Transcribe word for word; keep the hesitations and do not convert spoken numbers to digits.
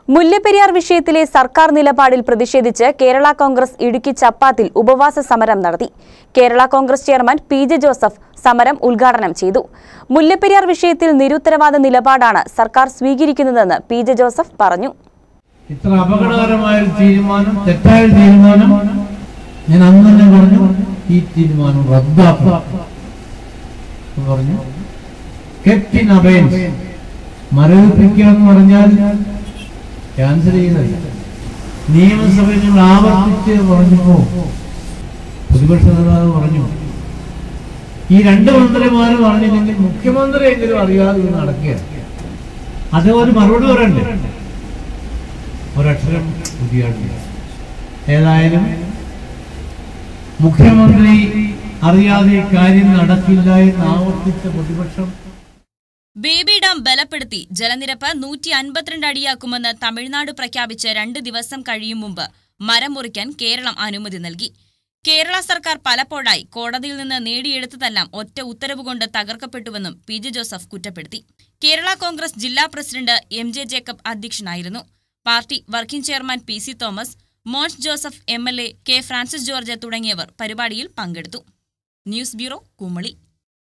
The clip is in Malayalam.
മുല്ലപ്പെരിയാർ വിഷയത്തിലെ സർക്കാർ നിലപാടിൽ പ്രതിഷേധിച്ച് കേരള കോൺഗ്രസ് ഇടുക്കി ചപ്പാത്തിൽ ഉപവാസ സമരം നടത്തി. Kerala Congress chairman P J Joseph സമരം ഉദ്ഘാടനം ചെയ്തു. മുല്ലപ്പെരിയാർ വിഷയത്തിൽ നിരുത്തരവാദ നിലപാടാണ് സർക്കാർ സ്വീകരിക്കുന്നതെന്ന് പി ജെ ജോസഫ് പറഞ്ഞു. ഇത്ര അപകടകരമായ തീരുമാനം, തെറ്റായ തീരുമാനം ഞാൻ അന്ന് തന്നെ പറഞ്ഞു, ഈ തീരുമാനം റദ്ദാക്കണം പറഞ്ഞു. കെപ്റ്റിൻ അബയൻസ് മരവിപ്പിക്കുക എന്ന് പറഞ്ഞാൽ ക്യാൻസൽ ചെയ്യുന്നില്ല. നിയമസഭയിൽ നിങ്ങൾ ആവർത്തിച്ച് പറഞ്ഞപ്പോ പ്രതിപക്ഷ നേതാവ് പറഞ്ഞു, ഈ രണ്ട് മന്ത്രിമാരും പറഞ്ഞില്ലെങ്കിൽ മുഖ്യമന്ത്രി എങ്കിലും അറിയാതെ നടക്കുക. അത് ഒരു മറുപടി പറയണ്ടേ? ഒരക്ഷരം പുതിയാടില്ല. ഏതായാലും മുഖ്യമന്ത്രി അറിയാതെ കാര്യം നടക്കില്ല എന്ന് ആവർത്തിച്ച പ്രതിപക്ഷം. ബേബി ഡാം ബലപ്പെടുത്തി ജലനിരപ്പ് നൂറ്റി അൻപത്തിരണ്ട് അടിയാക്കുമെന്ന് തമിഴ്നാട് പ്രഖ്യാപിച്ച് രണ്ട് ദിവസം കഴിയും മുമ്പ് മരം മുറിക്കാൻ കേരളം അനുമതി നൽകി. കേരള സർക്കാർ പലപ്പോഴായി കോടതിയിൽ നിന്ന് നേടിയെടുത്തതെല്ലാം ഒറ്റ ഉത്തരവ് കൊണ്ട് തകർക്കപ്പെട്ടുവെന്നും പി ജെ ജോസഫ് കുറ്റപ്പെടുത്തി. കേരള കോൺഗ്രസ് ജില്ലാ പ്രസിഡന്റ് എം ജെ ജേക്കബ് അധ്യക്ഷനായിരുന്നു. Party working chairman P C Thomas, Mons Joseph M L A, K Francis George തുടങ്ങിയവർ പരിപാടിയിൽ പങ്കെടുത്തു. News bureau, Kumily.